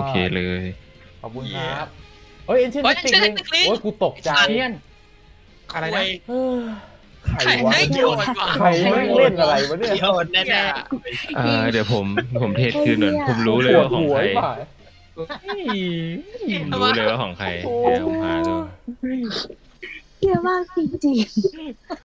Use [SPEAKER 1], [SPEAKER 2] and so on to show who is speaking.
[SPEAKER 1] เคเลย
[SPEAKER 2] ขอบคุณครับเฮ้ยเอ็นเชนติกลิงโอ้ยกูตกใจ
[SPEAKER 3] อะไรนะ
[SPEAKER 2] ใครวะ
[SPEAKER 4] โยนว่ะ
[SPEAKER 2] ใครไม่เล่นอะไรวะเนี่ย
[SPEAKER 4] โยนแน่
[SPEAKER 1] เดี๋ยวผมเทสคืนหน่อยผมรู้เลยว่าของใครรู้เลยว่าของใครเดี๋ยวผมหาดู
[SPEAKER 5] เยอะมากจริงๆ